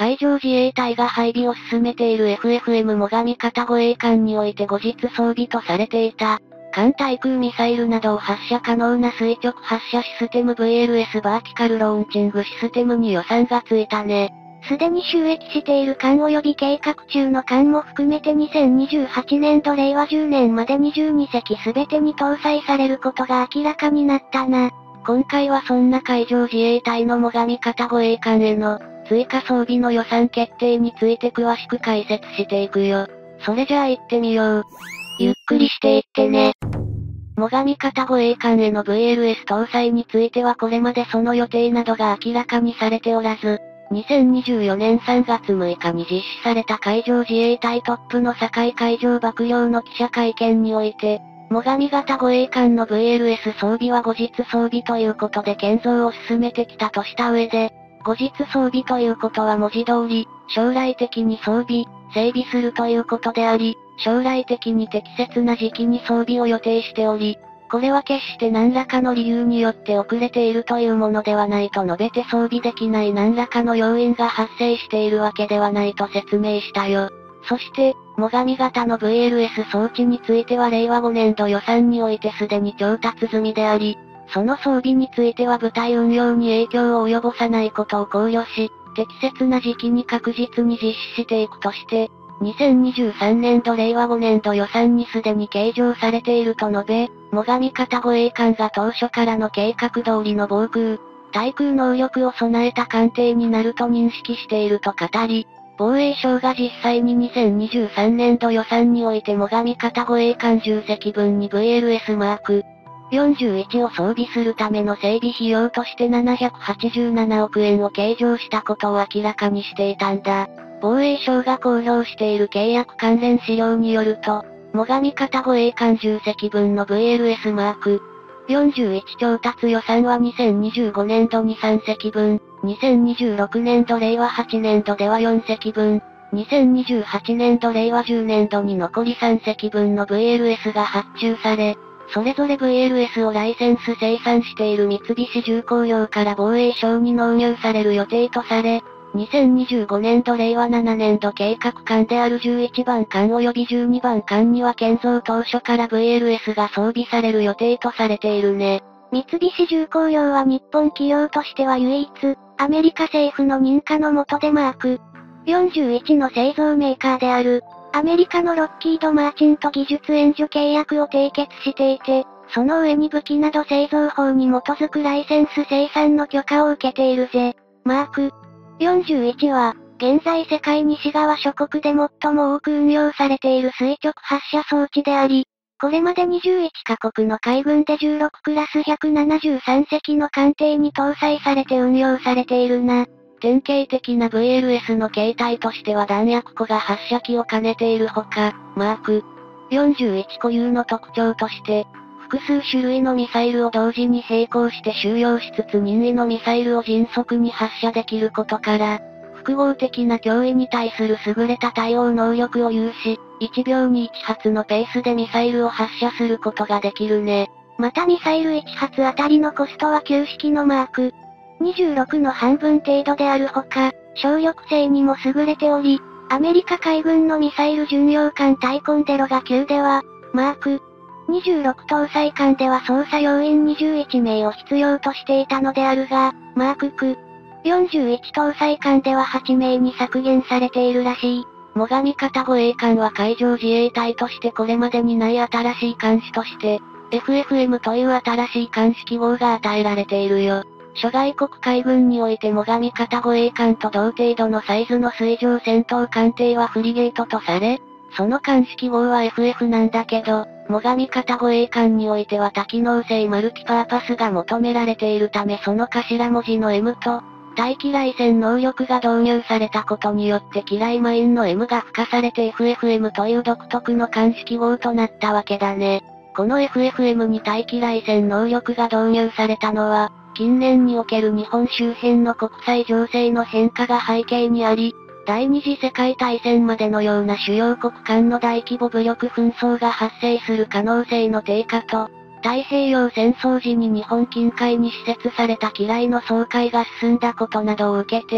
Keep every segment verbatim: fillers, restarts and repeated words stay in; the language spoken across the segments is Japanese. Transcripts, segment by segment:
海上自衛隊が配備を進めている エフエフエム 最上方護衛艦において後日装備とされていた、艦対空ミサイルなどを発射可能な垂直発射システム ブイエルエス バーティカルローンチングシステムに予算がついたね。 すでに収益している艦及び計画中の艦も含めてにせんにじゅうはちねん度令和じゅうねんまでにじゅうに隻すべてに搭載されることが明らかになったな。 今回はそんな海上自衛隊の最上方護衛艦への追加装備の予算決定について詳しく解説していくよ。それじゃあ行ってみよう。ゆっくりしていってね。最上方護衛艦への ブイエルエス 搭載についてはこれまでその予定などが明らかにされておらず、にせんにじゅうよねんさんがつむいかに実施された海上自衛隊トップの堺海上幕僚の記者会見において、最上方護衛艦の ブイエルエス 装備は後日装備ということで建造を進めてきたとした上で、後日装備ということは文字通り、将来的に装備、整備するということであり、将来的に適切な時期に装備を予定しており、これは決して何らかの理由によって遅れているというものではないと述べて装備できない何らかの要因が発生しているわけではないと説明したよ。そして、最上型の ブイエルエス 装置については令和ごねん度予算においてすでに調達済みであり、その装備については部隊運用に影響を及ぼさないことを考慮し、適切な時期に確実に実施していくとして、にせんにじゅうさんねん度令和ごねん度予算にすでに計上されていると述べ、最上方護衛艦が当初からの計画通りの防空、対空能力を備えた艦艇になると認識していると語り、防衛省が実際ににせんにじゅうさんねん度予算において最上方護衛艦じゅっ隻分に ブイエルエス マークよんじゅういちを装備するための整備費用としてななひゃくはちじゅうななおくえんを計上したことを明らかにしていたんだ。防衛省が公表している契約関連資料によると、最上方護衛艦じゅっ隻分の ブイエルエス マークよんじゅういち調達予算はにせんにじゅうごねん度にさん隻分、にせんにじゅうろくねん度令和はちねん度ではよん隻分、にせんにじゅうはちねん度令和じゅうねん度に残りさん隻分の ブイエルエス が発注され、それぞれ ブイエルエス をライセンス生産している三菱重工業から防衛省に納入される予定とされ、にせんにじゅうごねん度令和ななねん度計画艦であるじゅういちばん艦及びじゅうにばん艦には建造当初から ブイエルエス が装備される予定とされているね。 三菱重工業は日本企業としては唯一、アメリカ政府の認可の下でマークよんじゅういちの製造メーカーである、アメリカのロッキード・マーチンと技術援助契約を締結していて、その上に武器など製造法に基づくライセンス生産の許可を受けているぜ。マークよんじゅういちは、現在世界西側諸国で最も多く運用されている垂直発射装置であり、これまでにじゅういちカ国の海軍でじゅうろくクラスひゃくななじゅうさん隻の艦艇に搭載されて運用されているな。 典型的な ブイエルエス の形態としては弾薬庫が発射機を兼ねているほか、マークよんじゅういち固有の特徴として、複数種類のミサイルを同時に並行して収容しつつ任意のミサイルを迅速に発射できることから、複合的な脅威に対する優れた対応能力を有し、いちびょうにいち発のペースでミサイルを発射することができるね。 またミサイルいち発あたりのコストは旧式のマークにじゅうろくの半分程度であるほか、省力性にも優れており、アメリカ海軍のミサイル巡洋艦タイコンデロガ級では、マークにじゅうろく搭載艦では操作要員にじゅういちめいを必要としていたのであるが、マークきゅうよんじゅういち搭載艦でははちめいに削減されているらしい。 最上方護衛艦は海上自衛隊としてこれまでにない新しい艦種として、エフエフエム という新しい艦種記号が与えられているよ。諸外国海軍において最上方護衛艦と同程度のサイズの水上戦闘艦艇はフリゲートとされ、その艦種記号は エフエフ なんだけど、最上方護衛艦においては多機能性マルチパーパスが求められているためその頭文字の エム と、対機雷戦能力が導入されたことによって機雷マインの エム が付加されて エフエフエム という独特の艦種記号となったわけだね。この エフエフエム に対機雷戦能力が導入されたのは、近年における日本周辺の国際情勢の変化が背景にあり、第二次世界大戦までのような主要国間の大規模武力紛争が発生する可能性の低下と、太平洋戦争時に日本近海に施設された機雷の掃海が進んだことなどを受けて、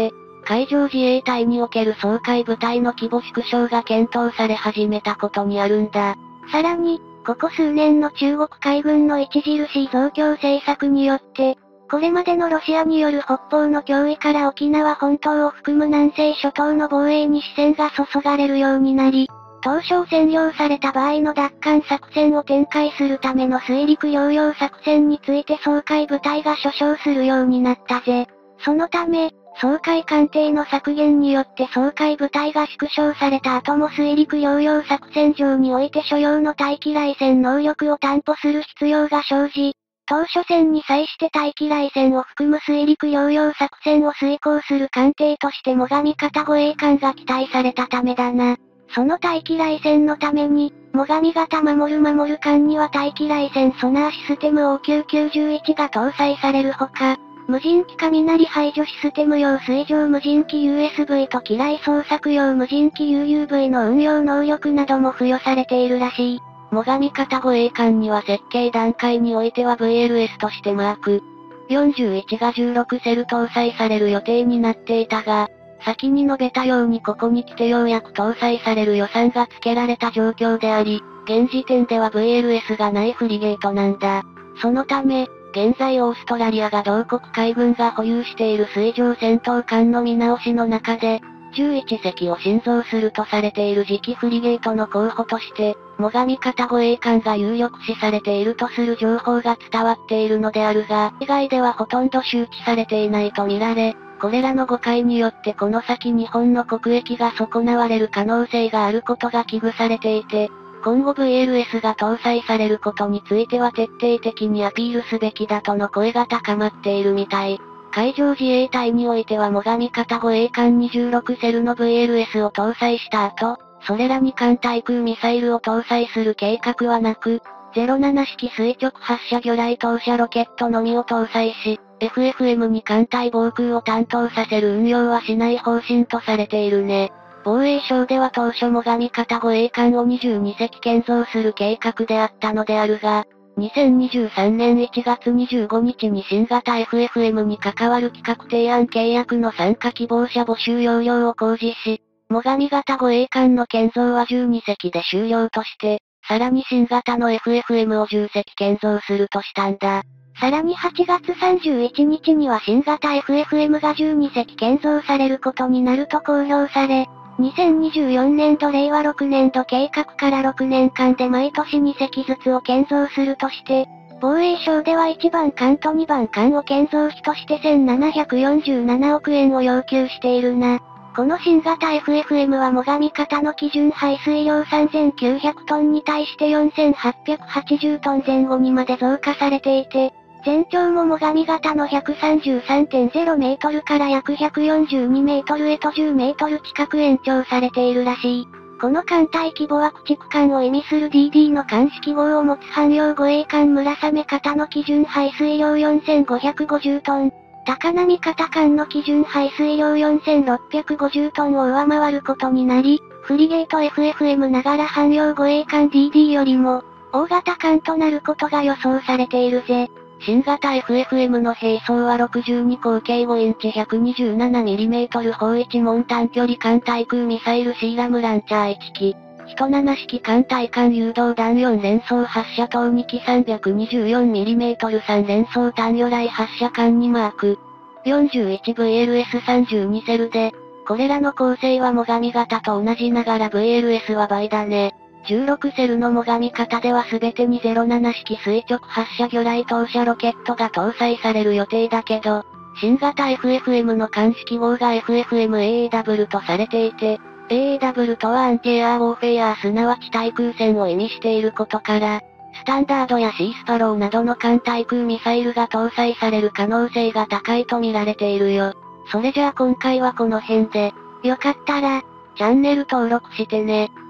海上自衛隊における掃海部隊の規模縮小が検討され始めたことにあるんだ。 さらに、ここ数年の中国海軍の著しい増強政策によって、これまでのロシアによる北方の脅威から沖縄本島を含む南西諸島の防衛に視線が注がれるようになり、当初占領された場合の奪還作戦を展開するための水陸両用作戦について掃海部隊が所掌するようになったぜ。そのため、掃海艦艇の削減によって掃海部隊が縮小された後も水陸両用作戦場において所要の対機雷戦能力を担保する必要が生じ、当初戦に際して対機雷戦を含む水陸両用作戦を遂行する艦艇として最上方護衛艦が期待されたためだな。その対機雷戦のために、最上方守る守る艦には対機雷戦ソナーシステム オーきゅうきゅういち が搭載されるほか、無人機雷排除システム用水上無人機 ユーエスブイ と機雷捜索用無人機 ユーユーブイ の運用能力なども付与されているらしい。 最上方護衛艦には設計段階においては ブイエルエス としてマークよんじゅういちがじゅうろくセル搭載される予定になっていたが、先に述べたようにここに来てようやく搭載される予算が付けられた状況であり、現時点では ブイエルエス がないフリゲートなんだ。そのため、現在オーストラリアが同国海軍が保有している水上戦闘艦の見直しの中で、じゅういちせきを新造するとされている次期フリゲートの候補として、最上方護衛艦が有力視されているとする情報が伝わっているのであるが、以外ではほとんど周知されていないと見られ、これらの誤解によってこの先日本の国益が損なわれる可能性があることが危惧されていて、今後 ブイエルエス が搭載されることについては徹底的にアピールすべきだとの声が高まっているみたい。海上自衛隊においては最上方護衛艦にじゅうろくセルの ブイエルエス を搭載した後、それらに艦対空ミサイルを搭載する計画はなく、ゼロなな式垂直発射魚雷投射ロケットのみを搭載し、エフエフエム に艦隊防空を担当させる運用はしない方針とされているね。防衛省では当初最上方護衛艦をにじゅうにせき建造する計画であったのであるが、にせんにじゅうさんねんいちがつにじゅうごにちに新型 エフエフエム に関わる企画提案契約の参加希望者募集要領を公示し、最上方護衛艦の建造はじゅうにせきで終了として、さらに新型の エフエフエム をじゅっせき建造するとしたんだ。 さらにはちがつさんじゅういちにちには新型 エフエフエム がじゅうにせき建造されることになると公表され、にせんにじゅうよねんどれいわろくねんど計画からろくねんかんで毎年にせきずつを建造するとして、防衛省ではいちばん艦とにばん艦を建造費としてせんななひゃくよんじゅうななおくえんを要求しているな。この新型 エフエフエム は最上方の基準排水量さんぜんきゅうひゃくトンに対してよんせんはっぴゃくはちじゅうトンぜん後にまで増加されていて、全長も最上方の ひゃくさんじゅうさんてんゼロメートルから約ひゃくよんじゅうにメートルへとじゅうメートル近く延長されているらしい。この艦隊規模は駆逐艦を意味する ディーディー の艦式号を持つ汎用護衛艦村雨方の基準排水量よんせんごひゃくごじゅうトン、高波方艦の基準排水量よんせんろっぴゃくごじゅうトンを上回ることになり、フリゲート エフエフエム ながら汎用護衛艦 ディーディー よりも、大型艦となることが予想されているぜ。 新型 エフエフエム の兵装はろくじゅうに口径ごインチ ひゃくにじゅうななミリメートル 砲いち門短距離艦対空ミサイルシーラムランチャーいちき、いちなな式艦対艦誘導弾よん連装発射塔にき さんびゃくにじゅうよんミリメートル さん連装単魚雷発射艦にマーク よんじゅういちブイエルエスさんじゅうに セルで、これらの構成は最上型と同じながら ブイエルエス は倍だね。じゅうろくセルの最上方では全てにゼロなな式垂直発射魚雷投射ロケットが搭載される予定だけど、新型 エフエフエム の艦式号が エフエフエムエーエーダブリュー とされていて、エーエーダブリュー とはアンティエアーウォーフェアすなわち対空戦を意味していることから、スタンダードやシースパローなどの艦対空ミサイルが搭載される可能性が高いと見られているよ。それじゃあ今回はこの辺で、 よかったら、 チャンネル登録してね。